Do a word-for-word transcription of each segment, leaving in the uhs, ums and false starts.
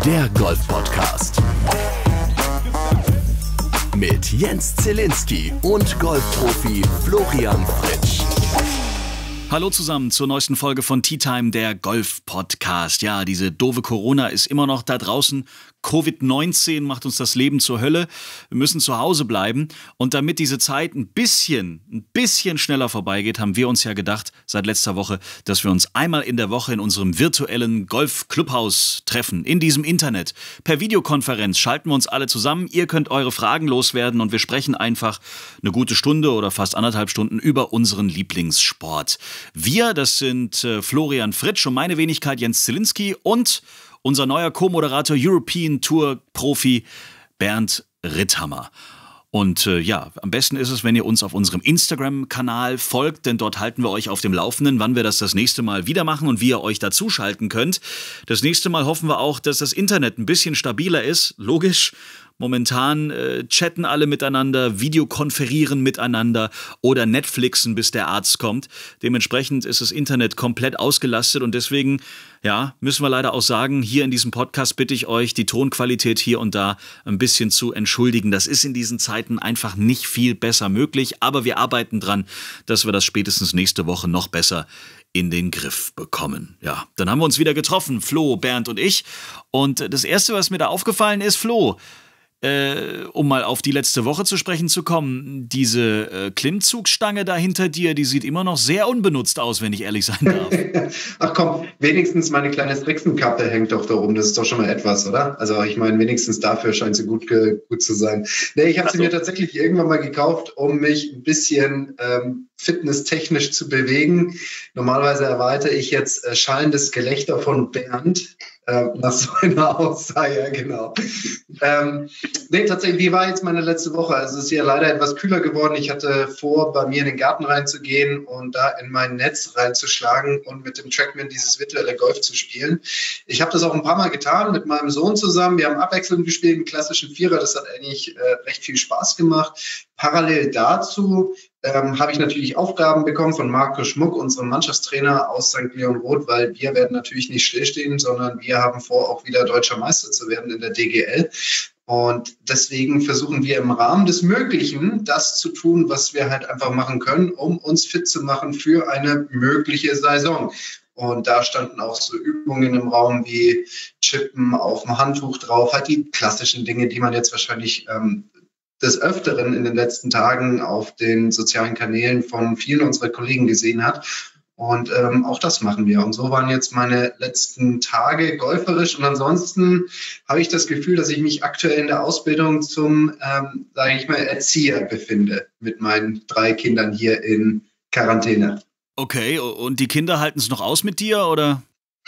der Golf-Podcast. Mit Jens Zielinski und Golfprofi Florian Fritsch. Hallo zusammen zur neuesten Folge von Tee Time, der Golf-Podcast. Ja, diese doofe Corona ist immer noch da draußen. Covid neunzehn macht uns das Leben zur Hölle. Wir müssen zu Hause bleiben. Und damit diese Zeit ein bisschen, ein bisschen schneller vorbeigeht, haben wir uns ja gedacht, seit letzter Woche, dass wir uns einmal in der Woche in unserem virtuellen Golf-Clubhaus treffen. In diesem Internet. Per Videokonferenz schalten wir uns alle zusammen. Ihr könnt eure Fragen loswerden und wir sprechen einfach eine gute Stunde oder fast anderthalb Stunden über unseren Lieblingssport. Wir, das sind äh, Florian Fritsch und meine Wenigkeit Jens Zielinski und unser neuer Co-Moderator European Tour Profi Bernd Ritthammer. Und äh, ja, am besten ist es, wenn ihr uns auf unserem Instagram-Kanal folgt, denn dort halten wir euch auf dem Laufenden, wann wir das das nächste Mal wieder machen und wie ihr euch dazuschalten könnt. Das nächste Mal hoffen wir auch, dass das Internet ein bisschen stabiler ist, logisch. Momentan äh, chatten alle miteinander, videokonferieren miteinander oder Netflixen, bis der Arzt kommt. Dementsprechend ist das Internet komplett ausgelastet und deswegen, ja, müssen wir leider auch sagen, hier in diesem Podcast bitte ich euch, die Tonqualität hier und da ein bisschen zu entschuldigen. Das ist in diesen Zeiten einfach nicht viel besser möglich, aber wir arbeiten dran, dass wir das spätestens nächste Woche noch besser in den Griff bekommen. Ja, dann haben wir uns wieder getroffen, Flo, Bernd und ich. Und das Erste, was mir da aufgefallen ist, Flo, Äh, um mal auf die letzte Woche zu sprechen zu kommen, diese äh, Klimmzugstange da hinter dir, die sieht immer noch sehr unbenutzt aus, wenn ich ehrlich sein darf. Ach komm, wenigstens meine kleine Strixenkappe hängt doch da oben, das ist doch schon mal etwas, oder? Also ich meine, wenigstens dafür scheint sie gut, gut zu sein. Nee, ich habe sie mir tatsächlich irgendwann mal gekauft, um mich ein bisschen ähm, fitnesstechnisch zu bewegen. Normalerweise erwarte ich jetzt äh, schallendes Gelächter von Bernd. Äh, nach so einer Aussage, ja, genau. Ähm, nee, tatsächlich, wie war jetzt meine letzte Woche? Also es ist ja leider etwas kühler geworden. Ich hatte vor, bei mir in den Garten reinzugehen und da in mein Netz reinzuschlagen und mit dem Trackman dieses virtuelle Golf zu spielen. Ich habe das auch ein paar Mal getan mit meinem Sohn zusammen. Wir haben abwechselnd gespielt, einen klassischen Vierer. Das hat eigentlich äh, recht viel Spaß gemacht. Parallel dazu Ähm, habe ich natürlich Aufgaben bekommen von Marco Schmuck, unserem Mannschaftstrainer aus Sankt Leon Roth, weil wir werden natürlich nicht stillstehen, sondern wir haben vor, auch wieder deutscher Meister zu werden in der D G L. Und deswegen versuchen wir im Rahmen des Möglichen das zu tun, was wir halt einfach machen können, um uns fit zu machen für eine mögliche Saison. Und da standen auch so Übungen im Raum wie Chippen auf dem Handtuch drauf, halt die klassischen Dinge, die man jetzt wahrscheinlich ähm, des Öfteren in den letzten Tagen auf den sozialen Kanälen von vielen unserer Kollegen gesehen hat. Und ähm, auch das machen wir. Und so waren jetzt meine letzten Tage golferisch. Und ansonsten habe ich das Gefühl, dass ich mich aktuell in der Ausbildung zum, ähm, sage ich mal, Erzieher befinde mit meinen drei Kindern hier in Quarantäne. Okay, und die Kinder halten es noch aus mit dir, oder?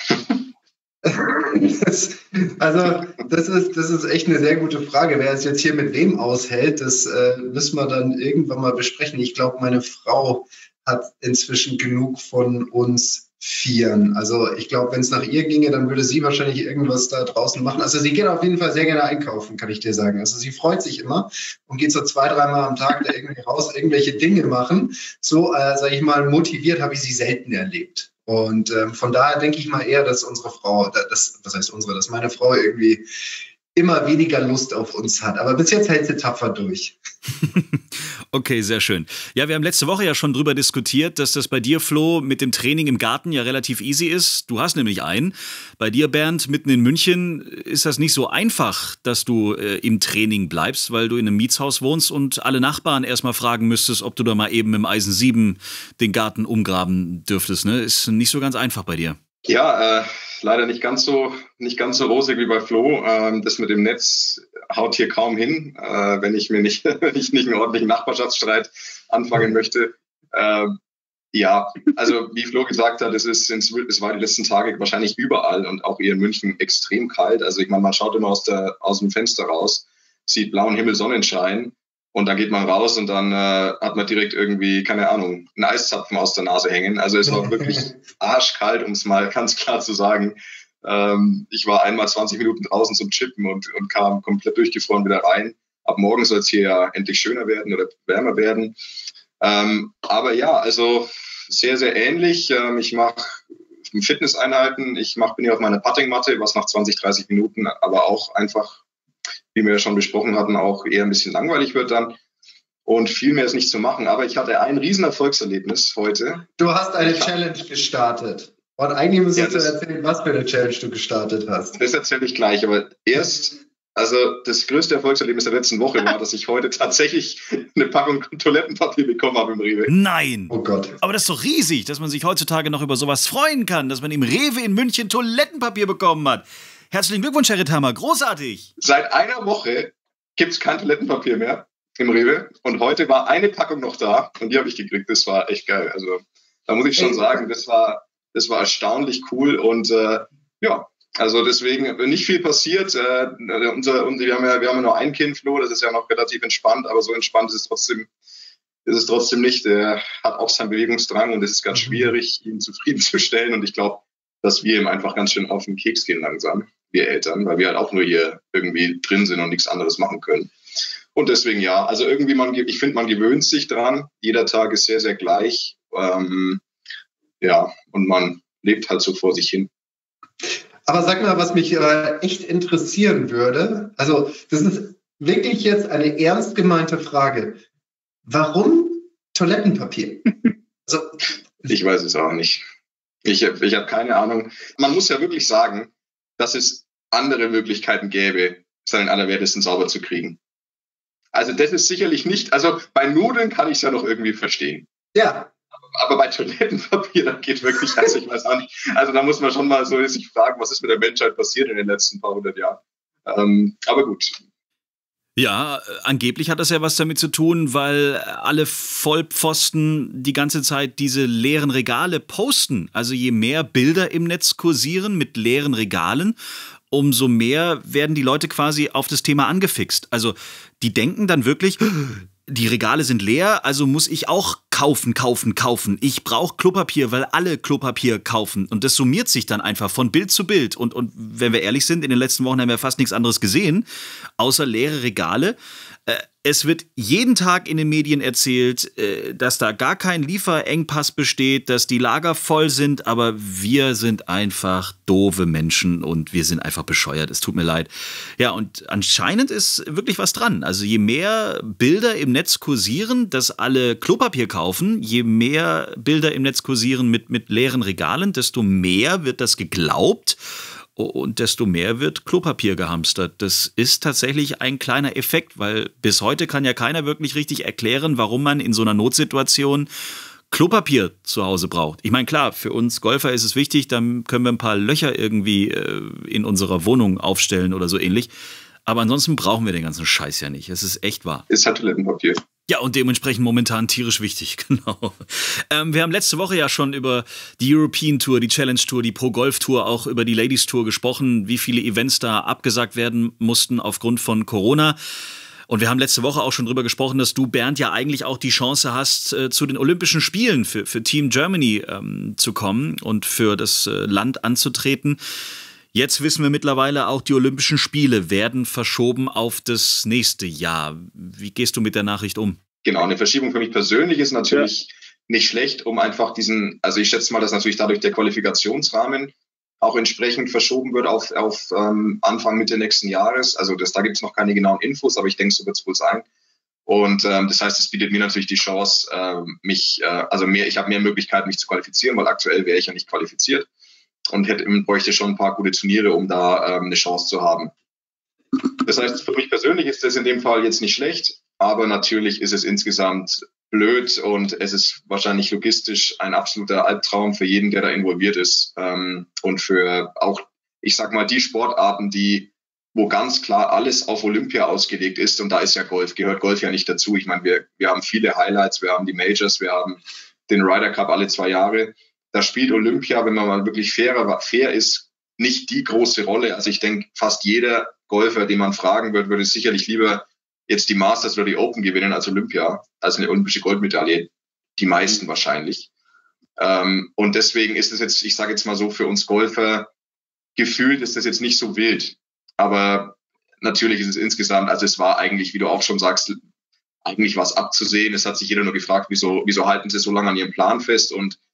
Das, also das ist, das ist echt eine sehr gute Frage. Wer es jetzt hier mit wem aushält, das äh, müssen wir dann irgendwann mal besprechen. Ich glaube, meine Frau hat inzwischen genug von uns Vieren. Also ich glaube, wenn es nach ihr ginge, dann würde sie wahrscheinlich irgendwas da draußen machen. Also sie geht auf jeden Fall sehr gerne einkaufen, kann ich dir sagen. Also sie freut sich immer und geht so zwei, dreimal am Tag da irgendwie raus, irgendwelche Dinge machen. So, äh, sage ich mal, motiviert habe ich sie selten erlebt. Und ähm, von daher denke ich mal eher, dass unsere Frau, das, was heißt unsere, dass meine Frau irgendwie immer weniger Lust auf uns hat. Aber bis jetzt hält sie tapfer durch. Okay, sehr schön. Ja, wir haben letzte Woche ja schon drüber diskutiert, dass das bei dir, Flo, mit dem Training im Garten ja relativ easy ist. Du hast nämlich einen. Bei dir, Bernd, mitten in München ist das nicht so einfach, dass du äh, im Training bleibst, weil du in einem Mietshaus wohnst und alle Nachbarn erstmal fragen müsstest, ob du da mal eben im Eisen sieben den Garten umgraben dürftest. Ne? Ist nicht so ganz einfach bei dir. Ja, äh, leider nicht ganz so nicht ganz so rosig wie bei Flo. Ähm, das mit dem Netz haut hier kaum hin, äh, wenn ich mir nicht wenn ich nicht einen ordentlichen Nachbarschaftsstreit anfangen möchte. Äh, ja, also wie Flo gesagt hat, es ist es war die letzten Tage wahrscheinlich überall und auch hier in München extrem kalt. Also ich meine, man schaut immer aus der aus dem Fenster raus, sieht blauen Himmel, Sonnenschein. Und dann geht man raus und dann äh, hat man direkt irgendwie, keine Ahnung, einen Eiszapfen aus der Nase hängen. Also es war wirklich arschkalt, um es mal ganz klar zu sagen. Ähm, ich war einmal zwanzig Minuten draußen zum Chippen und, und kam komplett durchgefroren wieder rein. Ab morgen soll es hier ja endlich schöner werden oder wärmer werden. Ähm, aber ja, also sehr, sehr ähnlich. Ähm, ich mache Fitnesseinheiten. Ich mach, bin hier auf meiner Puttingmatte, was nach zwanzig, dreißig Minuten, aber auch einfach, wie wir ja schon besprochen hatten, auch eher ein bisschen langweilig wird dann. Und viel mehr ist nicht zu machen. Aber ich hatte ein riesen Erfolgserlebnis heute. Du hast eine ich Challenge hab... gestartet. Und eigentlich müsstest ja, du erzählen, was für eine Challenge du gestartet hast. Das erzähle ich gleich. Aber erst, also das größte Erfolgserlebnis der letzten Woche war, dass ich heute tatsächlich eine Packung Toilettenpapier bekommen habe im Rewe. Nein! Oh Gott. Aber das ist doch riesig, dass man sich heutzutage noch über sowas freuen kann, dass man im Rewe in München Toilettenpapier bekommen hat. Herzlichen Glückwunsch, Herr Ritthammer. Großartig! Seit einer Woche gibt es kein Toilettenpapier mehr im Rewe. Und heute war eine Packung noch da und die habe ich gekriegt. Das war echt geil. Also da muss ich schon sagen, das war, das war erstaunlich cool. Und äh, ja, also deswegen nicht viel passiert. Äh, unser, unser, wir, haben ja, wir haben ja nur ein Kind, Flo, das ist ja noch relativ entspannt, aber so entspannt ist es trotzdem, ist es trotzdem nicht. Er hat auch seinen Bewegungsdrang und es ist ganz schwierig, ihn zufriedenzustellen. Und ich glaube, dass wir ihm einfach ganz schön auf den Keks gehen langsam, wir Eltern, weil wir halt auch nur hier irgendwie drin sind und nichts anderes machen können. Und deswegen ja, also irgendwie, man, ich finde, man gewöhnt sich dran. Jeder Tag ist sehr, sehr gleich. Ähm, ja, und man lebt halt so vor sich hin. Aber sag mal, was mich äh, echt interessieren würde, also das ist wirklich jetzt eine ernst gemeinte Frage. Warum Toilettenpapier? Also, ich weiß es auch nicht. Ich, ich habe keine Ahnung. Man muss ja wirklich sagen, dass es andere Möglichkeiten gäbe, seinen Allerwertesten sauber zu kriegen. Also das ist sicherlich nicht, also bei Nudeln kann ich es ja noch irgendwie verstehen. Ja. Aber bei Toilettenpapier, da geht wirklich, also ich weiß auch nicht, also da muss man schon mal so sich fragen, was ist mit der Menschheit passiert in den letzten paar hundert Jahren. Ähm, aber gut. Ja, angeblich hat das ja was damit zu tun, weil alle Vollpfosten die ganze Zeit diese leeren Regale posten. Also je mehr Bilder im Netz kursieren mit leeren Regalen, umso mehr werden die Leute quasi auf das Thema angefixt. Also die denken dann wirklich, die Regale sind leer, also muss ich auch kaufen, kaufen, kaufen. Ich brauche Klopapier, weil alle Klopapier kaufen. Und das summiert sich dann einfach von Bild zu Bild. Und, und wenn wir ehrlich sind, in den letzten Wochen haben wir fast nichts anderes gesehen, außer leere Regale. Äh, es wird jeden Tag in den Medien erzählt, äh, dass da gar kein Lieferengpass besteht, dass die Lager voll sind, aber wir sind einfach doofe Menschen und wir sind einfach bescheuert. Es tut mir leid. Ja, und anscheinend ist wirklich was dran. Also je mehr Bilder im Netz kursieren, dass alle Klopapier kaufen, je mehr Bilder im Netz kursieren mit, mit leeren Regalen, desto mehr wird das geglaubt. Und desto mehr wird Klopapier gehamstert. Das ist tatsächlich ein kleiner Effekt, weil bis heute kann ja keiner wirklich richtig erklären, warum man in so einer Notsituation Klopapier zu Hause braucht. Ich meine, klar, für uns Golfer ist es wichtig, dann können wir ein paar Löcher irgendwie äh, in unserer Wohnung aufstellen oder so ähnlich. Aber ansonsten brauchen wir den ganzen Scheiß ja nicht. Es ist echt wahr. Ist halt Toilettenpapier. Ja, und dementsprechend momentan tierisch wichtig, genau. Ähm, wir haben letzte Woche ja schon über die European Tour, die Challenge Tour, die Pro Golf Tour, auch über die Ladies Tour gesprochen, wie viele Events da abgesagt werden mussten aufgrund von Corona. Und wir haben letzte Woche auch schon drüber gesprochen, dass du, Bernd, ja eigentlich auch die Chance hast, äh, zu den Olympischen Spielen für, für Team Germany ähm, zu kommen und für das äh, Land anzutreten. Jetzt wissen wir mittlerweile auch, die Olympischen Spiele werden verschoben auf das nächste Jahr. Wie gehst du mit der Nachricht um? Genau, eine Verschiebung für mich persönlich ist natürlich ja. nicht schlecht, um einfach diesen, also ich schätze mal, dass natürlich dadurch der Qualifikationsrahmen auch entsprechend verschoben wird auf, auf ähm, Anfang, Mitte nächsten Jahres. Also das, da gibt es noch keine genauen Infos, aber ich denke, so wird es wohl sein. Und ähm, das heißt, es bietet mir natürlich die Chance, äh, mich, äh, also mehr, ich habe mehr Möglichkeiten, mich zu qualifizieren, weil aktuell wäre ich ja nicht qualifiziert. Und hätte, bräuchte schon ein paar gute Turniere, um da ähm, eine Chance zu haben. Das heißt, für mich persönlich ist das in dem Fall jetzt nicht schlecht, aber natürlich ist es insgesamt blöd und es ist wahrscheinlich logistisch ein absoluter Albtraum für jeden, der da involviert ist. Ähm, und für auch, ich sag mal, die Sportarten, die, wo ganz klar alles auf Olympia ausgelegt ist, und da ist ja Golf, gehört Golf ja nicht dazu. Ich meine, wir, wir haben viele Highlights, wir haben die Majors, wir haben den Ryder Cup alle zwei Jahre. Da spielt Olympia, wenn man mal wirklich fairer, fair ist, nicht die große Rolle. Also ich denke, fast jeder Golfer, den man fragen wird, würde sicherlich lieber jetzt die Masters oder die Open gewinnen als Olympia, als eine olympische Goldmedaille. Die meisten wahrscheinlich. Ähm, und deswegen ist es jetzt, ich sage jetzt mal so, für uns Golfer gefühlt ist das jetzt nicht so wild. Aber natürlich ist es insgesamt, also es war eigentlich, wie du auch schon sagst, eigentlich was abzusehen. Es hat sich jeder nur gefragt, wieso, wieso halten sie so lange an ihrem Plan fest? Und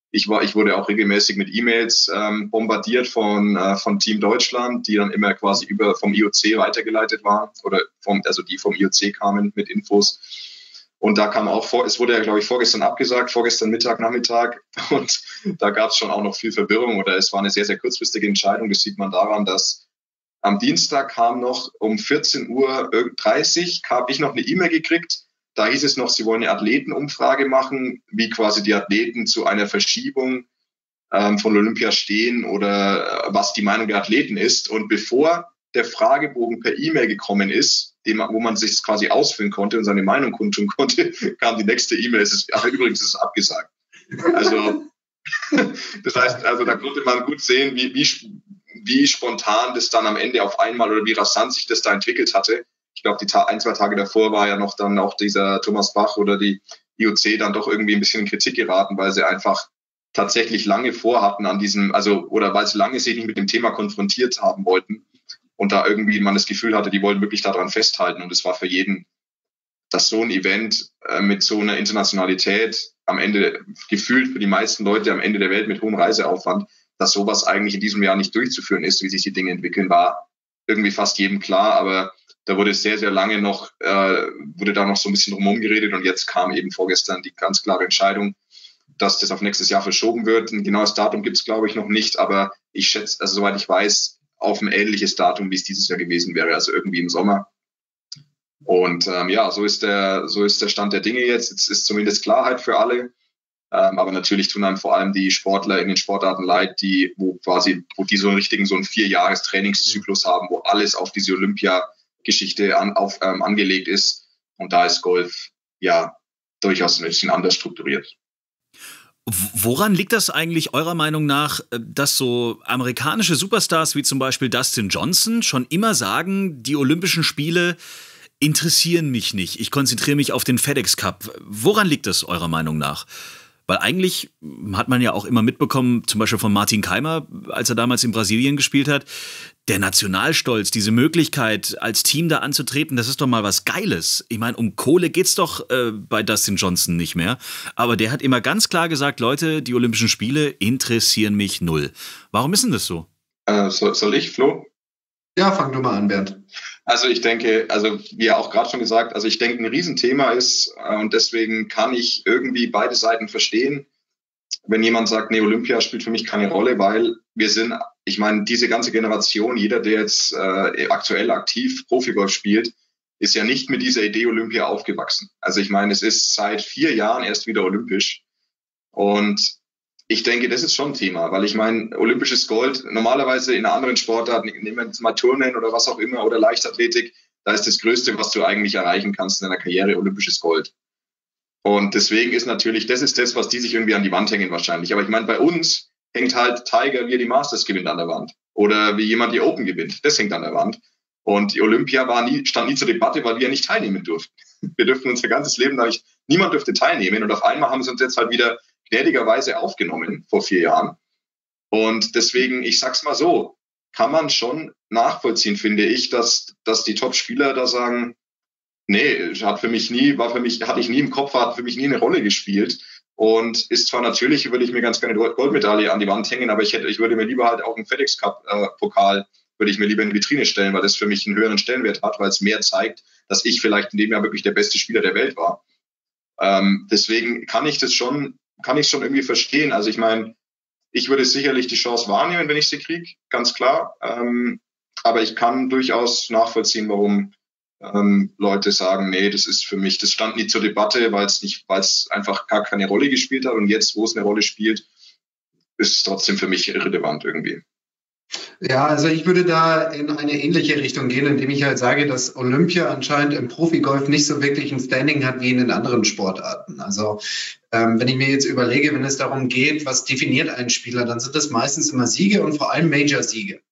Ich war, ich wurde auch regelmäßig mit E-Mails ähm, bombardiert von äh, von Team Deutschland, die dann immer quasi über vom I O C weitergeleitet waren oder vom, also die vom I O C kamen mit Infos. Und da kam auch vor, es wurde ja, glaube ich, vorgestern abgesagt, vorgestern Mittag, Nachmittag. Und da gab es schon auch noch viel Verwirrung oder es war eine sehr, sehr kurzfristige Entscheidung. Das sieht man daran, dass am Dienstag kam noch um vierzehn Uhr dreißig, habe ich noch eine E-Mail gekriegt. Da hieß es noch, sie wollen eine Athletenumfrage machen, wie quasi die Athleten zu einer Verschiebung ähm, von Olympia stehen oder äh, was die Meinung der Athleten ist. Und bevor der Fragebogen per E-Mail gekommen ist, dem, wo man sich quasi ausfüllen konnte und seine Meinung kundtun konnte, kam die nächste E-Mail. Es ist, ach, übrigens ist es abgesagt. Also das heißt, also da konnte man gut sehen, wie, wie, wie spontan das dann am Ende auf einmal oder wie rasant sich das da entwickelt hatte. Ich glaube, die ein, zwei Tage davor war ja noch dann auch dieser Thomas Bach oder die I O C dann doch irgendwie ein bisschen in Kritik geraten, weil sie einfach tatsächlich lange vorhatten an diesem, also, oder weil sie lange sich nicht mit dem Thema konfrontiert haben wollten und da irgendwie man das Gefühl hatte, die wollen wirklich daran festhalten. Und es war für jeden, dass so ein Event äh, mit so einer Internationalität am Ende gefühlt für die meisten Leute am Ende der Welt mit hohem Reiseaufwand, dass sowas eigentlich in diesem Jahr nicht durchzuführen ist, wie sich die Dinge entwickeln, war irgendwie fast jedem klar, aber da wurde sehr, sehr lange noch, äh, wurde da noch so ein bisschen drumherum geredet und jetzt kam eben vorgestern die ganz klare Entscheidung, dass das auf nächstes Jahr verschoben wird. Ein genaues Datum gibt es, glaube ich, noch nicht, aber ich schätze, also soweit ich weiß, auf ein ähnliches Datum, wie es dieses Jahr gewesen wäre, also irgendwie im Sommer. Und ähm, ja, so ist der, so ist der Stand der Dinge jetzt. Jetzt ist zumindest Klarheit für alle. Ähm, aber natürlich tun einem vor allem die Sportler in den Sportarten leid, die, wo quasi, wo die so einen richtigen, so einen Vier-Jahres-Trainingszyklus haben, wo alles auf diese Olympia Geschichte an, auf, ähm, angelegt ist. Und da ist Golf ja durchaus ein bisschen anders strukturiert. Woran liegt das eigentlich eurer Meinung nach, dass so amerikanische Superstars wie zum Beispiel Dustin Johnson schon immer sagen, die Olympischen Spiele interessieren mich nicht, ich konzentriere mich auf den FedEx Cup? Woran liegt das eurer Meinung nach? Weil eigentlich hat man ja auch immer mitbekommen, zum Beispiel von Martin Keimer, als er damals in Brasilien gespielt hat, der Nationalstolz, diese Möglichkeit, als Team da anzutreten, das ist doch mal was Geiles. Ich meine, um Kohle geht's doch äh, bei Dustin Johnson nicht mehr. Aber der hat immer ganz klar gesagt, Leute, die Olympischen Spiele interessieren mich null. Warum ist denn das so? Äh, soll, soll ich, Flo? Ja, fang du mal an, Bernd. Also ich denke, also wie ja auch gerade schon gesagt, also ich denke, ein Riesenthema ist äh, und deswegen kann ich irgendwie beide Seiten verstehen, wenn jemand sagt, nee, Olympia spielt für mich keine Rolle, weil wir sind, ich meine, diese ganze Generation, jeder, der jetzt äh, aktuell aktiv Profigolf spielt, ist ja nicht mit dieser Idee Olympia aufgewachsen. Also ich meine, es ist seit vier Jahren erst wieder olympisch und ich denke, das ist schon ein Thema, weil ich meine, olympisches Gold, normalerweise in einer anderen Sportart, nehmen wir jetzt mal Turnen oder was auch immer oder Leichtathletik, da ist das Größte, was du eigentlich erreichen kannst in deiner Karriere, olympisches Gold. Und deswegen ist natürlich, das ist das, was die sich irgendwie an die Wand hängen wahrscheinlich. Aber ich meine, bei uns hängt halt Tiger, wie er die Masters gewinnt, an der Wand. Oder wie jemand die Open gewinnt, das hängt an der Wand. Und die Olympia war nie, stand nie zur Debatte, weil wir ja nicht teilnehmen durften. Wir dürften unser ganzes Leben da nicht, niemand dürfte teilnehmen. Und auf einmal haben sie uns jetzt halt wieder gnädigerweise aufgenommen vor vier Jahren. Und deswegen, ich sag's mal so, kann man schon nachvollziehen, finde ich, dass, dass die Top-Spieler da sagen, nee, hat für mich nie, war für mich, hatte ich nie im Kopf, hat für mich nie eine Rolle gespielt. Und ist zwar natürlich, würde ich mir ganz gerne eine Goldmedaille an die Wand hängen, aber ich hätte, ich würde mir lieber halt auch einen FedEx Cup äh, Pokal, würde ich mir lieber in die Vitrine stellen, weil das für mich einen höheren Stellenwert hat, weil es mehr zeigt, dass ich vielleicht in dem Jahr wirklich der beste Spieler der Welt war. Ähm, deswegen kann ich das schon, kann ich schon irgendwie verstehen. Also ich meine, ich würde sicherlich die Chance wahrnehmen, wenn ich sie kriege, ganz klar. Ähm, aber ich kann durchaus nachvollziehen, warum ähm, Leute sagen, nee, das ist für mich, das stand nie zur Debatte, weil es nicht, weil es einfach gar keine Rolle gespielt hat. Und jetzt, wo es eine Rolle spielt, ist es trotzdem für mich irrelevant irgendwie. Ja, also ich würde da in eine ähnliche Richtung gehen, indem ich halt sage, dass Olympia anscheinend im Profigolf nicht so wirklich ein Standing hat wie in den anderen Sportarten. Also ähm, wenn ich mir jetzt überlege, wenn es darum geht, was definiert einen Spieler, dann sind das meistens immer Siege und vor allem Major-Siege.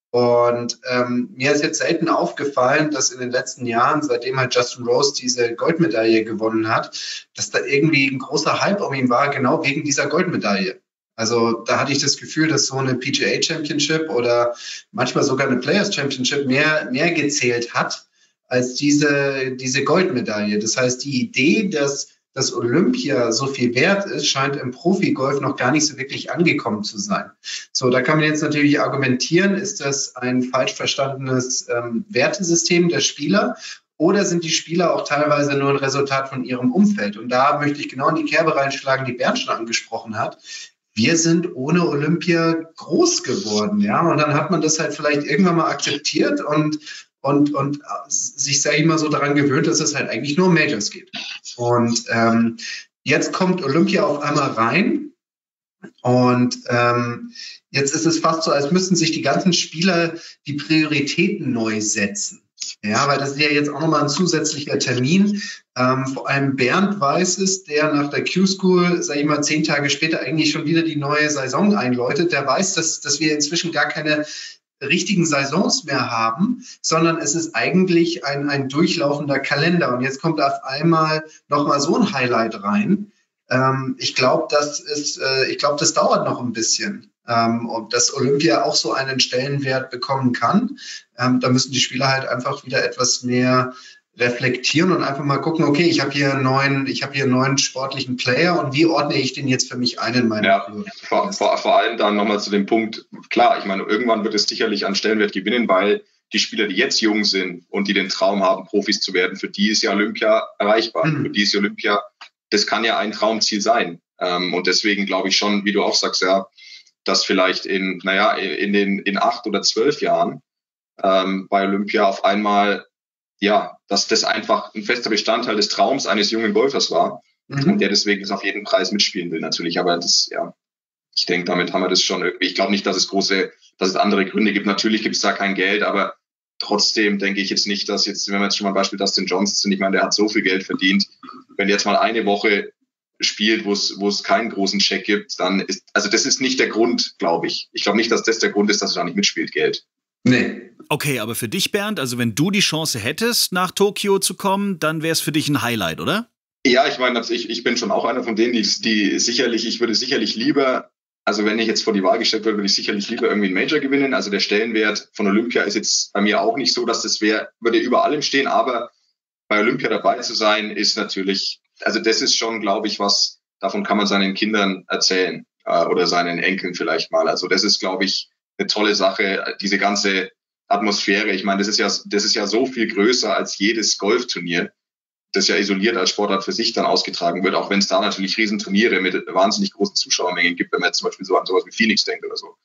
Und ähm, mir ist jetzt selten aufgefallen, dass in den letzten Jahren, seitdem halt Justin Rose diese Goldmedaille gewonnen hat, dass da irgendwie ein großer Hype um ihn war, genau wegen dieser Goldmedaille. Also da hatte ich das Gefühl, dass so eine P G A Championship oder manchmal sogar eine Players Championship mehr, mehr gezählt hat als diese, diese Goldmedaille. Das heißt, die Idee, dass, dass Olympia so viel wert ist, scheint im Profigolf noch gar nicht so wirklich angekommen zu sein. So, da kann man jetzt natürlich argumentieren, ist das ein falsch verstandenes ähm, Wertesystem der Spieler? Oder sind die Spieler auch teilweise nur ein Resultat von ihrem Umfeld? Und da möchte ich genau in die Kerbe reinschlagen, die Bernd schon angesprochen hat. Wir sind ohne Olympia groß geworden, ja. Und dann hat man das halt vielleicht irgendwann mal akzeptiert und, und, und sich, sag ich mal, so daran gewöhnt, dass es halt eigentlich nur um Majors geht. Und ähm, jetzt kommt Olympia auf einmal rein. Und ähm, jetzt ist es fast so, als müssten sich die ganzen Spieler die Prioritäten neu setzen. Ja, weil das ist ja jetzt auch nochmal ein zusätzlicher Termin. Ähm, vor allem Bernd weiß es, der nach der Q-School, sag ich mal, zehn Tage später eigentlich schon wieder die neue Saison einläutet. Der weiß, dass, dass wir inzwischen gar keine richtigen Saisons mehr haben, sondern es ist eigentlich ein, ein durchlaufender Kalender. Und jetzt kommt auf einmal nochmal so ein Highlight rein. Ähm, ich glaube, das ist, äh, ich glaube, das dauert noch ein bisschen. Ähm, und dass Olympia auch so einen Stellenwert bekommen kann. Ähm, da müssen die Spieler halt einfach wieder etwas mehr reflektieren und einfach mal gucken, okay, ich habe hier einen neuen, ich habe hier einen neuen sportlichen Player und wie ordne ich den jetzt für mich ein in meinem Ja, vor, vor, vor allem dann nochmal zu dem Punkt, klar, ich meine, irgendwann wird es sicherlich an Stellenwert gewinnen, weil die Spieler, die jetzt jung sind und die den Traum haben, Profis zu werden, für die ist ja Olympia erreichbar. Mhm. Für die ist Olympia, das kann ja ein Traumziel sein. Ähm, und deswegen glaube ich schon, wie du auch sagst, ja, dass vielleicht in, naja, in den, in acht oder zwölf Jahren ähm, bei Olympia auf einmal, ja, dass das einfach ein fester Bestandteil des Traums eines jungen Golfers war, mhm. und der deswegen das auf jeden Preis mitspielen will, natürlich. Aber das, ja, ich denke, damit haben wir das schon irgendwie. Ich glaube nicht, dass es große, dass es andere Gründe gibt. Natürlich gibt es da kein Geld, aber trotzdem denke ich jetzt nicht, dass jetzt, wenn wir jetzt schon mal ein Beispiel Dustin Johnson, ich meine, der hat so viel Geld verdient, wenn jetzt mal eine Woche spielt, wo es wo es keinen großen Check gibt, dann ist, also das ist nicht der Grund, glaube ich. Ich glaube nicht, dass das der Grund ist, dass er da nicht mitspielt, Geld. Nee. Okay, aber für dich, Bernd, also wenn du die Chance hättest, nach Tokio zu kommen, dann wäre es für dich ein Highlight, oder? Ja, ich meine, ich, ich bin schon auch einer von denen, die, die sicherlich, ich würde sicherlich lieber, also wenn ich jetzt vor die Wahl gestellt würde, würde ich sicherlich lieber irgendwie einen Major gewinnen. Also der Stellenwert von Olympia ist jetzt bei mir auch nicht so, dass das wäre, würde über allem stehen, aber bei Olympia dabei zu sein, ist natürlich, also das ist schon, glaube ich, was, davon kann man seinen Kindern erzählen äh, oder seinen Enkeln vielleicht mal. Also das ist, glaube ich, eine tolle Sache, diese ganze Atmosphäre. Ich meine, das ist ja, das ist ja so viel größer als jedes Golfturnier, das ja isoliert als Sportart für sich dann ausgetragen wird, auch wenn es da natürlich Riesenturniere mit wahnsinnig großen Zuschauermengen gibt, wenn man jetzt zum Beispiel so an sowas wie Phoenix denkt oder so.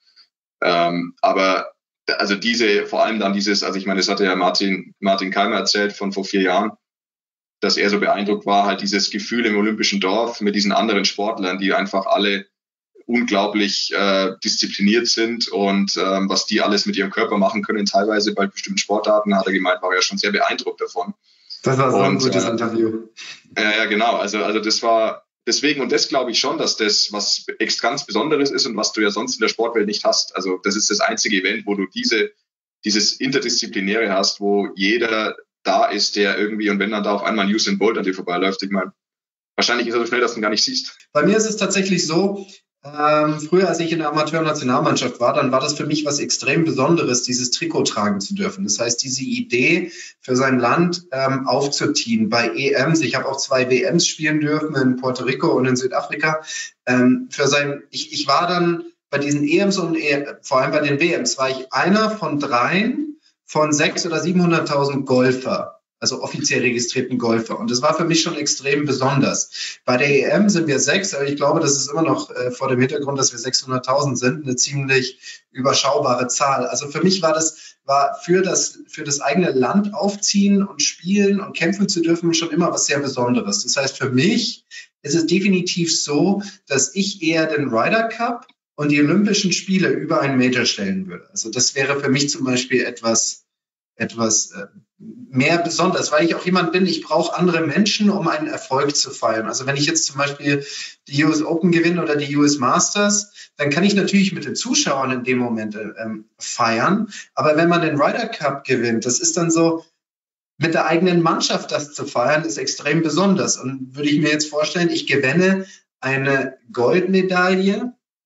Ähm, aber also diese, vor allem dann dieses, also ich meine, das hatte ja Martin, Martin Keimer erzählt von vor vier Jahren, dass er so beeindruckt war, halt dieses Gefühl im Olympischen Dorf mit diesen anderen Sportlern, die einfach alle unglaublich äh, diszipliniert sind und ähm, was die alles mit ihrem Körper machen können, teilweise bei bestimmten Sportarten, hat er gemeint, war er ja schon sehr beeindruckt davon. Das war so ein und, gutes äh, Interview. Ja, ja, genau. Also, also das war deswegen, und das glaube ich schon, dass das was ganz Besonderes ist und was du ja sonst in der Sportwelt nicht hast. Also das ist das einzige Event, wo du diese dieses Interdisziplinäre hast, wo jeder da ist, der irgendwie, und wenn dann da auf einmal ein Usain Bolt an dir vorbeiläuft, ich meine, wahrscheinlich ist er so schnell, dass du ihn gar nicht siehst. Bei mir ist es tatsächlich so, ähm, früher, als ich in der Amateur-Nationalmannschaft war, dann war das für mich was extrem Besonderes, dieses Trikot tragen zu dürfen. Das heißt, diese Idee für sein Land ähm, aufzuziehen bei E Ms. Ich habe auch zwei W Ms spielen dürfen in Puerto Rico und in Südafrika. Ähm, für sein, ich, ich war dann bei diesen E Ms und e, vor allem bei den W Ms war ich einer von dreien von sechshunderttausend oder siebenhunderttausend Golfer, also offiziell registrierten Golfer. Und das war für mich schon extrem besonders. Bei der E M sind wir sechs, aber ich glaube, das ist immer noch äh, vor dem Hintergrund, dass wir sechshunderttausend sind, eine ziemlich überschaubare Zahl. Also für mich war das, war für das, für das eigene Land aufziehen und spielen und kämpfen zu dürfen schon immer was sehr Besonderes. Das heißt, für mich ist es definitiv so, dass ich eher den Ryder Cup und die Olympischen Spiele über einen Major stellen würde. Also das wäre für mich zum Beispiel etwas, etwas äh, mehr besonders, weil ich auch jemand bin, ich brauche andere Menschen, um einen Erfolg zu feiern. Also wenn ich jetzt zum Beispiel die U S Open gewinne oder die U S Masters, dann kann ich natürlich mit den Zuschauern in dem Moment ähm, feiern. Aber wenn man den Ryder Cup gewinnt, das ist dann so, mit der eigenen Mannschaft das zu feiern, ist extrem besonders. Und würde ich mir jetzt vorstellen, ich gewinne eine Goldmedaille,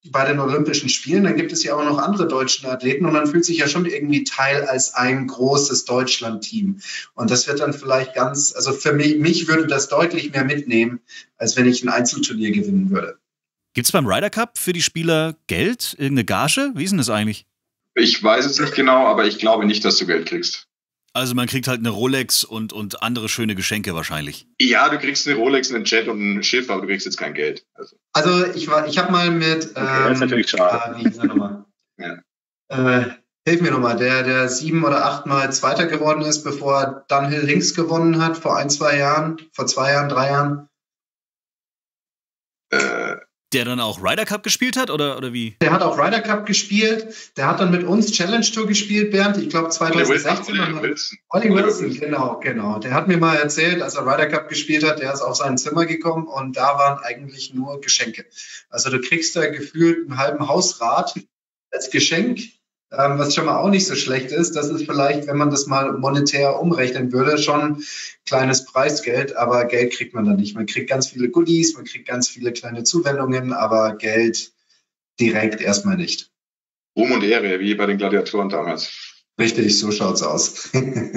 bei den Olympischen Spielen, dann gibt es ja auch noch andere deutsche Athleten und man fühlt sich ja schon irgendwie Teil als ein großes Deutschland-Team. Und das wird dann vielleicht ganz, also für mich, mich würde das deutlich mehr mitnehmen, als wenn ich ein Einzelturnier gewinnen würde. Gibt es beim Ryder Cup für die Spieler Geld, irgendeine Gage? Wie ist denn das eigentlich? Ich weiß es nicht genau, aber ich glaube nicht, dass du Geld kriegst. Also man kriegt halt eine Rolex und, und andere schöne Geschenke wahrscheinlich. Ja, du kriegst eine Rolex, einen Jet und ein Schiff, aber du kriegst jetzt kein Geld. Also, also ich war, ich habe mal mit, okay, ähm, das ist natürlich schade. Äh, wie hieß er nochmal? ja. äh, hilf mir nochmal, der, der sieben oder achtmal Zweiter geworden ist, bevor er Dunhill Links gewonnen hat, vor ein, zwei Jahren, vor zwei Jahren, drei Jahren. Äh, Der dann auch Ryder Cup gespielt hat, oder, oder wie? Der hat auch Ryder Cup gespielt. Der hat dann mit uns Challenge Tour gespielt, Bernd. Ich glaube zwanzig sechzehn. Olli Wilson. Olli Wilson, genau, genau. Der hat mir mal erzählt, als er Ryder Cup gespielt hat, der ist auf sein Zimmer gekommen und da waren eigentlich nur Geschenke. Also du kriegst da gefühlt einen halben Hausrat als Geschenk, ähm, was schon mal auch nicht so schlecht ist. Das ist vielleicht, wenn man das mal monetär umrechnen würde, schon kleines Preisgeld, aber Geld kriegt man da nicht. Man kriegt ganz viele Goodies, man kriegt ganz viele kleine Zuwendungen, aber Geld direkt erstmal nicht. Ruhm und Ehre, wie bei den Gladiatoren damals. Richtig, so schaut's aus.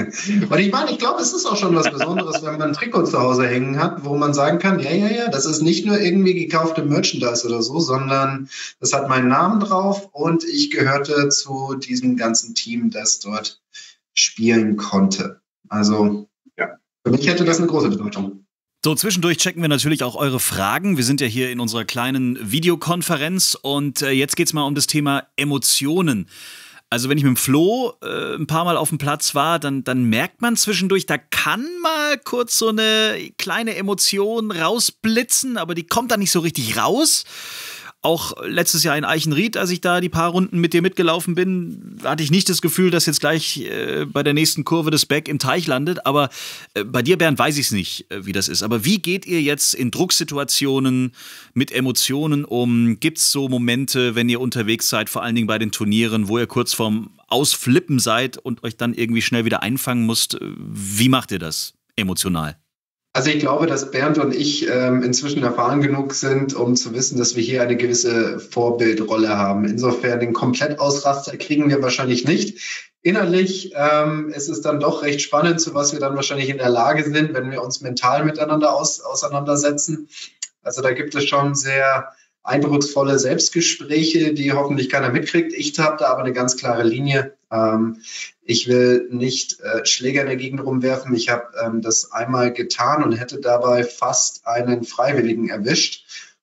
Und ich meine, ich glaube, es ist auch schon was Besonderes, wenn man ein Trikot zu Hause hängen hat, wo man sagen kann, ja, ja, ja, das ist nicht nur irgendwie gekaufte Merchandise oder so, sondern das hat meinen Namen drauf und ich gehörte zu diesem ganzen Team, das dort spielen konnte. Also ja. Für mich hätte das eine große Bedeutung. So, zwischendurch checken wir natürlich auch eure Fragen. Wir sind ja hier in unserer kleinen Videokonferenz und äh, jetzt geht's mal um das Thema Emotionen. Also wenn ich mit dem Flo äh, ein paar Mal auf dem Platz war, dann, dann merkt man zwischendurch, da kann mal kurz so eine kleine Emotion rausblitzen, aber die kommt dann nicht so richtig raus. Auch letztes Jahr in Eichenried, als ich da die paar Runden mit dir mitgelaufen bin, hatte ich nicht das Gefühl, dass jetzt gleich äh, bei der nächsten Kurve das Back im Teich landet. Aber äh, bei dir, Bernd, weiß ich es nicht, äh, wie das ist. Aber wie geht ihr jetzt in Drucksituationen mit Emotionen um? Gibt es so Momente, wenn ihr unterwegs seid, vor allen Dingen bei den Turnieren, wo ihr kurz vorm Ausflippen seid und euch dann irgendwie schnell wieder einfangen müsst? Wie macht ihr das emotional? Also ich glaube, dass Bernd und ich ähm, inzwischen erfahren genug sind, um zu wissen, dass wir hier eine gewisse Vorbildrolle haben. Insofern den Komplettausraster kriegen wir wahrscheinlich nicht. Innerlich ähm, ist es dann doch recht spannend, zu was wir dann wahrscheinlich in der Lage sind, wenn wir uns mental miteinander aus, auseinandersetzen. Also da gibt es schon sehr eindrucksvolle Selbstgespräche, die hoffentlich keiner mitkriegt. Ich habe da aber eine ganz klare Linie. Ähm, ich will nicht äh, Schläger in der Gegend rumwerfen. Ich habe ähm, das einmal getan und hätte dabei fast einen Freiwilligen erwischt.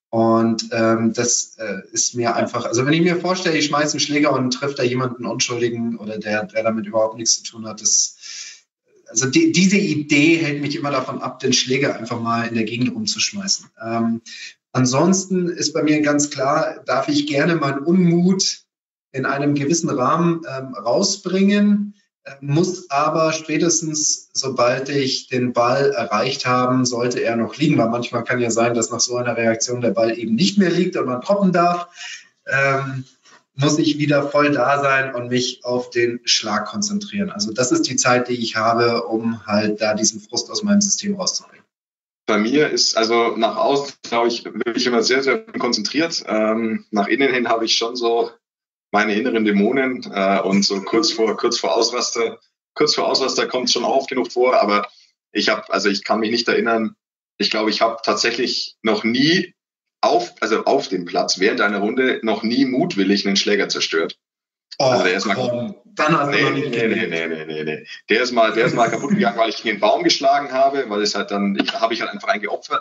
Und ähm, das äh, ist mir einfach, also wenn ich mir vorstelle, ich schmeiße einen Schläger und treffe da jemanden Unschuldigen oder der, der damit überhaupt nichts zu tun hat, das, also die, diese Idee hält mich immer davon ab, den Schläger einfach mal in der Gegend rumzuschmeißen. Ähm, Ansonsten ist bei mir ganz klar, darf ich gerne meinen Unmut in einem gewissen Rahmen ähm, rausbringen, äh, muss aber spätestens, sobald ich den Ball erreicht habe, sollte er noch liegen, weil manchmal kann ja sein, dass nach so einer Reaktion der Ball eben nicht mehr liegt und man droppen darf, ähm, muss ich wieder voll da sein und mich auf den Schlag konzentrieren. Also das ist die Zeit, die ich habe, um halt da diesen Frust aus meinem System rauszubringen. Bei mir ist, also nach außen, glaube ich, wirklich immer sehr, sehr konzentriert. Ähm, nach innen hin habe ich schon so meine inneren Dämonen äh, und so kurz vor, kurz vor Ausraster, kurz vor Ausraster kommt es schon oft genug vor, aber ich habe, also ich kann mich nicht erinnern, ich glaube, ich habe tatsächlich noch nie auf, also auf dem Platz während einer Runde noch nie mutwillig einen Schläger zerstört. Oh, also der ist mal, komm, dann hast nee, du noch nicht nee, nee, nee, nee, nee, nee. Der ist mal, der ist mal kaputt gegangen, weil ich gegen den Baum geschlagen habe, weil es halt dann, ich habe ich halt einfach einen geopfert.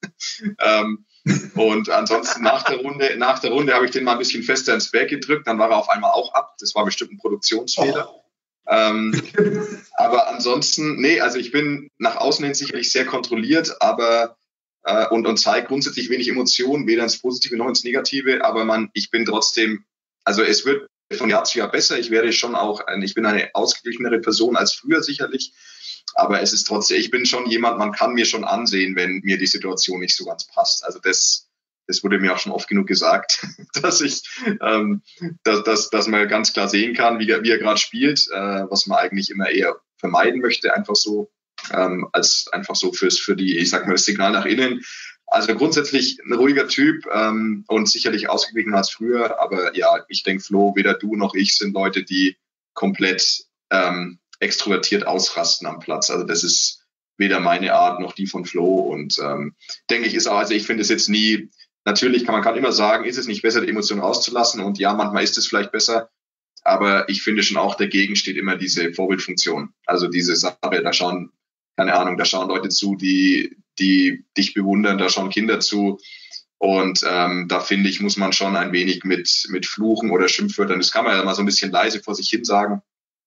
ähm, und ansonsten nach der Runde, nach der Runde habe ich den mal ein bisschen fester ins Back gedrückt, dann war er auf einmal auch ab. Das war bestimmt ein Produktionsfehler. Oh. Ähm, aber ansonsten, nee, also ich bin nach außen hin sicherlich sehr kontrolliert, aber äh, und, und zeige grundsätzlich wenig Emotionen, weder ins Positive noch ins Negative, aber man, ich bin trotzdem, also es wird von Jahr zu Jahr besser. Ich werde schon auch, ich bin eine ausgeglichenere Person als früher sicherlich, aber es ist trotzdem, ich bin schon jemand, man kann mir schon ansehen, wenn mir die Situation nicht so ganz passt. Also das, das wurde mir auch schon oft genug gesagt, dass ich, ähm, dass, dass, dass man ganz klar sehen kann, wie er, wie er gerade spielt, äh, was man eigentlich immer eher vermeiden möchte, einfach so, ähm, als einfach so fürs, für die, ich sag mal, das Signal nach innen. Also grundsätzlich ein ruhiger Typ ähm, und sicherlich ausgeglichener als früher. Aber ja, ich denke, Flo, weder du noch ich sind Leute, die komplett ähm, extrovertiert ausrasten am Platz. Also das ist weder meine Art noch die von Flo. Und ähm, denke ich, ist auch, also ich finde es jetzt nie, natürlich kann man kann immer sagen, ist es nicht besser, die Emotionen rauszulassen? Und ja, manchmal ist es vielleicht besser. Aber ich finde schon auch, dagegen steht immer diese Vorbildfunktion. Also diese Sache, da schauen, keine Ahnung, da schauen Leute zu, die, die dich bewundern, da schauen Kinder zu. Und ähm, da finde ich, muss man schon ein wenig mit, mit Fluchen oder Schimpfwörtern, das kann man ja mal so ein bisschen leise vor sich hin sagen.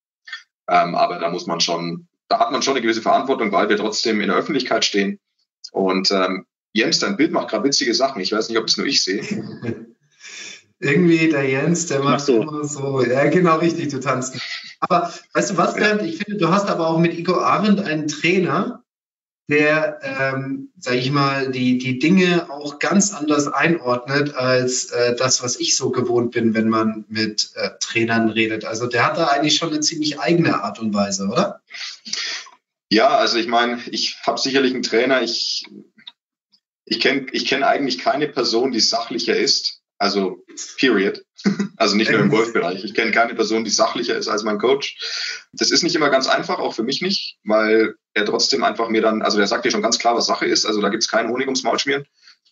Ähm, aber da muss man schon, da hat man schon eine gewisse Verantwortung, weil wir trotzdem in der Öffentlichkeit stehen. Und ähm, Jens, dein Bild macht gerade witzige Sachen. Ich weiß nicht, ob es nur ich sehe. Irgendwie der Jens, der macht so. immer so, ja genau richtig, du tanzt. Aber weißt du was, Bernd, ich finde, du hast aber auch mit Igor Arendt einen Trainer, der, ähm, sage ich mal, die, die Dinge auch ganz anders einordnet als äh, das, was ich so gewohnt bin, wenn man mit äh, Trainern redet. Also der hat da eigentlich schon eine ziemlich eigene Art und Weise, oder? Ja, also ich meine, ich habe sicherlich einen Trainer, ich, ich kenne ich kenn eigentlich keine Person, die sachlicher ist. Also, period. Also nicht nur im Golfbereich. Ich kenne keine Person, die sachlicher ist als mein Coach. Das ist nicht immer ganz einfach, auch für mich nicht, weil er trotzdem einfach mir dann, also der sagt dir schon ganz klar, was Sache ist. Also da gibt es keinen Honig ums Maul schmieren.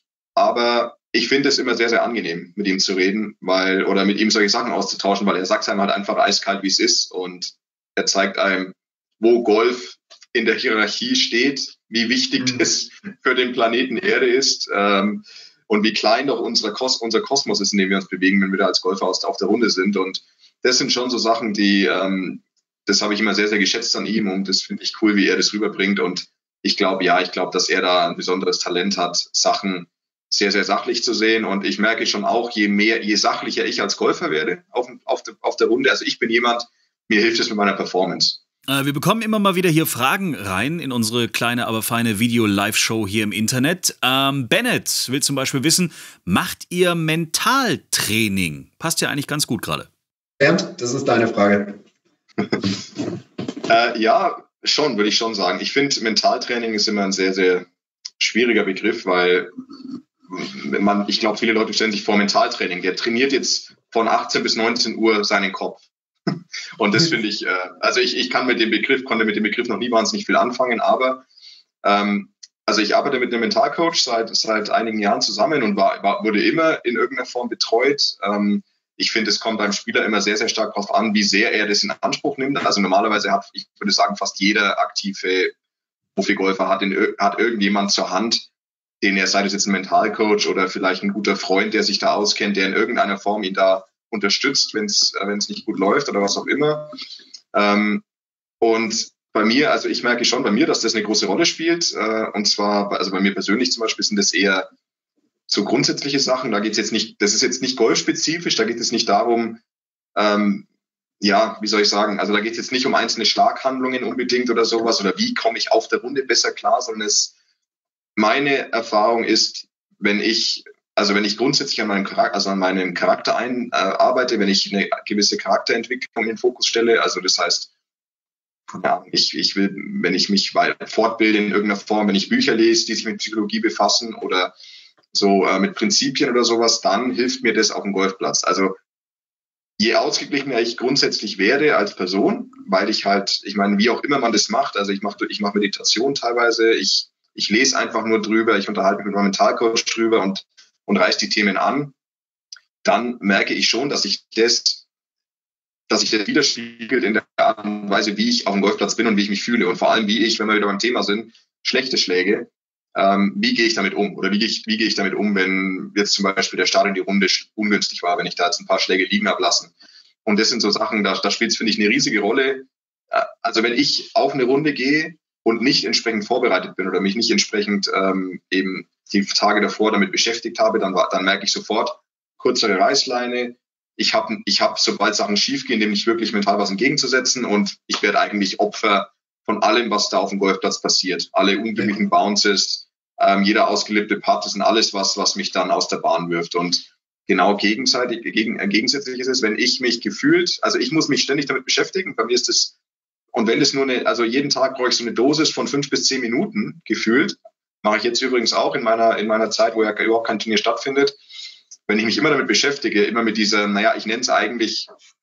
Aber ich finde es immer sehr, sehr angenehm, mit ihm zu reden, weil, oder mit ihm solche Sachen auszutauschen, weil er sagt einem halt einfach eiskalt, wie es ist. Und er zeigt einem, wo Golf in der Hierarchie steht, wie wichtig mhm. das für den Planeten Erde ist. Ähm, Und wie klein doch unser, Kos- unser Kosmos ist, in dem wir uns bewegen, wenn wir da als Golfer auf der Runde sind. Und das sind schon so Sachen, die, ähm, das habe ich immer sehr, sehr geschätzt an ihm. Und das finde ich cool, wie er das rüberbringt. Und ich glaube, ja, ich glaube, dass er da ein besonderes Talent hat, Sachen sehr, sehr sachlich zu sehen. Und ich merke schon auch, je mehr, je sachlicher ich als Golfer werde auf, auf, de, auf der Runde, also ich bin jemand, mir hilft es mit meiner Performance. Wir bekommen immer mal wieder hier Fragen rein in unsere kleine, aber feine Video-Live-Show hier im Internet. Ähm, Bennett will zum Beispiel wissen, macht ihr Mentaltraining? Passt ja eigentlich ganz gut gerade. Bernd, das ist deine Frage. äh, ja, schon, würde ich schon sagen. Ich finde, Mentaltraining ist immer ein sehr, sehr schwieriger Begriff, weil man, ich glaube, viele Leute stellen sich vor Mentaltraining. Der trainiert jetzt von achtzehn bis neunzehn Uhr seinen Kopf. Und das finde ich, äh, also ich, ich kann mit dem Begriff, konnte mit dem Begriff noch nie wahnsinnig viel anfangen, aber ähm, also ich arbeite mit einem Mentalcoach seit seit einigen Jahren zusammen und war, war wurde immer in irgendeiner Form betreut. Ähm, ich finde, es kommt beim Spieler immer sehr, sehr stark darauf an, wie sehr er das in Anspruch nimmt. Also normalerweise hat, ich würde sagen, fast jeder aktive Profigolfer hat, in, hat irgendjemand zur Hand, den er, sei das jetzt ein Mentalcoach oder vielleicht ein guter Freund, der sich da auskennt, der in irgendeiner Form ihn da unterstützt, wenn es wenn es nicht gut läuft oder was auch immer. Ähm, und bei mir, also ich merke schon bei mir, dass das eine große Rolle spielt. Äh, und zwar, also bei mir persönlich zum Beispiel sind das eher so grundsätzliche Sachen. Da geht es jetzt nicht, das ist jetzt nicht golfspezifisch, da geht es nicht darum, ähm, ja, wie soll ich sagen, also da geht es jetzt nicht um einzelne Schlaghandlungen unbedingt oder sowas oder wie komme ich auf der Runde besser klar, sondern es, meine Erfahrung ist, wenn ich Also wenn ich grundsätzlich an meinem Charakter, also an meinem Charakter ein, äh, arbeite, wenn ich eine gewisse Charakterentwicklung in den Fokus stelle, also das heißt, ja, ich, ich will, wenn ich mich fortbilde in irgendeiner Form, wenn ich Bücher lese, die sich mit Psychologie befassen oder so äh, mit Prinzipien oder sowas, dann hilft mir das auf dem Golfplatz. Also je ausgeglichener ich grundsätzlich werde als Person, weil ich halt, ich meine, wie auch immer man das macht, also ich mache ich mache Meditation teilweise, ich, ich lese einfach nur drüber, ich unterhalte mich mit meinem Mentalcoach drüber und und reißt die Themen an, dann merke ich schon, dass ich das, dass ich das widerspiegelt in der Art und Weise, wie ich auf dem Golfplatz bin und wie ich mich fühle. Und vor allem, wie ich, wenn wir wieder beim Thema sind, schlechte Schläge, ähm, wie gehe ich damit um? Oder wie gehe ich, wie gehe ich damit um, wenn jetzt zum Beispiel der Start in die Runde ungünstig war, wenn ich da jetzt ein paar Schläge liegen habe lassen. Und das sind so Sachen, da, da spielt es, finde ich, eine riesige Rolle. Also wenn ich auf eine Runde gehe und nicht entsprechend vorbereitet bin oder mich nicht entsprechend ähm, eben die Tage davor damit beschäftigt habe, dann, war, dann merke ich sofort, kürzere Reißleine, ich habe, ich hab, sobald Sachen schief gehen, dem nicht wirklich mental was entgegenzusetzen und ich werde eigentlich Opfer von allem, was da auf dem Golfplatz passiert. Alle unglücklichen Bounces, ähm, jeder ausgelebte Putt, das sind alles, was, was mich dann aus der Bahn wirft. Und genau gegenseitig, gegen, äh, gegensätzlich ist es, wenn ich mich gefühlt, also ich muss mich ständig damit beschäftigen, bei mir ist das, und wenn es nur eine, also jeden Tag brauche ich so eine Dosis von fünf bis zehn Minuten gefühlt, Mache ich jetzt übrigens auch in meiner, in meiner Zeit, wo ja überhaupt kein Turnier stattfindet. Wenn ich mich immer damit beschäftige, immer mit dieser, naja, ich nenne es eigentlich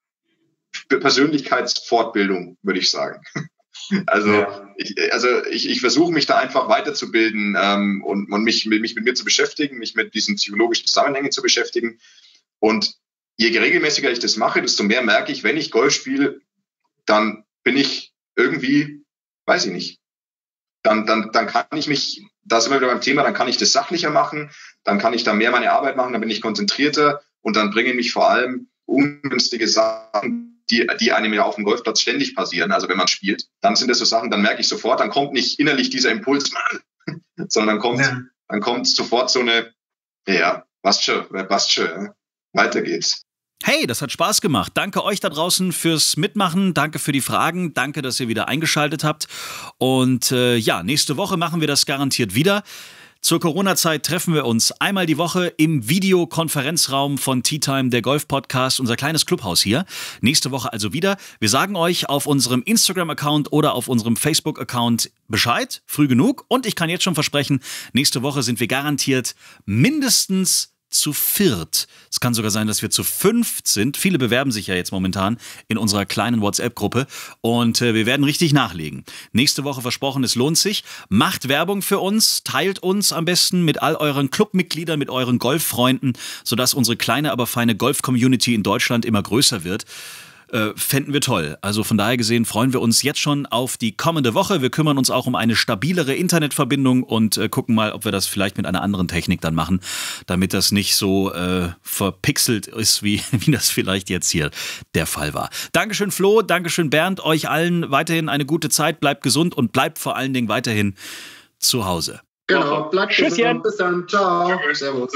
Persönlichkeitsfortbildung, würde ich sagen. Also, ja. ich, also ich, ich versuche mich da einfach weiterzubilden ähm, und, und mich, mich mit mir zu beschäftigen, mich mit diesen psychologischen Zusammenhängen zu beschäftigen. Und je regelmäßiger ich das mache, desto mehr merke ich, wenn ich Golf spiele, dann bin ich irgendwie, weiß ich nicht, dann, dann, dann kann ich mich, da sind wir wieder beim Thema, dann kann ich das sachlicher machen, dann kann ich da mehr meine Arbeit machen, dann bin ich konzentrierter und dann bringen mich vor allem ungünstige Sachen, die, die einem ja auf dem Golfplatz ständig passieren, also wenn man spielt, dann sind das so Sachen, dann merke ich sofort, dann kommt nicht innerlich dieser Impuls, sondern dann kommt, ja. dann kommt sofort so eine, ja, passt schon, passt schon, ja. Weiter geht's. Hey, das hat Spaß gemacht. Danke euch da draußen fürs Mitmachen. Danke für die Fragen. Danke, dass ihr wieder eingeschaltet habt. Und äh, ja, nächste Woche machen wir das garantiert wieder. Zur Corona-Zeit treffen wir uns einmal die Woche im Videokonferenzraum von Tee Time, der Golf-Podcast, unser kleines Clubhaus hier. Nächste Woche also wieder. Wir sagen euch auf unserem Instagram-Account oder auf unserem Facebook-Account Bescheid, früh genug. Und ich kann jetzt schon versprechen, nächste Woche sind wir garantiert mindestens zu viert. Es kann sogar sein, dass wir zu fünft sind. Viele bewerben sich ja jetzt momentan in unserer kleinen WhatsApp-Gruppe und äh, wir werden richtig nachlegen. Nächste Woche versprochen, es lohnt sich. Macht Werbung für uns, teilt uns am besten mit all euren Clubmitgliedern, mit euren Golffreunden, sodass unsere kleine, aber feine Golf-Community in Deutschland immer größer wird. Äh, fänden wir toll. Also von daher gesehen freuen wir uns jetzt schon auf die kommende Woche. Wir kümmern uns auch um eine stabilere Internetverbindung und äh, gucken mal, ob wir das vielleicht mit einer anderen Technik dann machen, damit das nicht so äh, verpixelt ist, wie, wie das vielleicht jetzt hier der Fall war. Dankeschön Flo, Dankeschön Bernd, euch allen weiterhin eine gute Zeit, bleibt gesund und bleibt vor allen Dingen weiterhin zu Hause. Genau, bleibt gesund. Bis dann, ciao. Servus.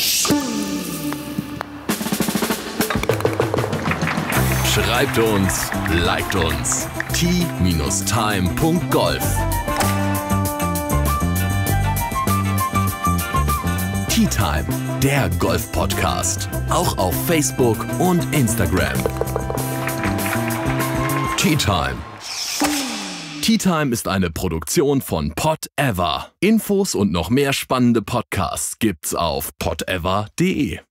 Schreibt uns, liked uns. tee time punkt golf Tee Time, der Golf-Podcast. Auch auf Facebook und Instagram. Tee Time. Tee Time ist eine Produktion von Pod Ever. Infos und noch mehr spannende Podcasts gibt's auf pod ever punkt de.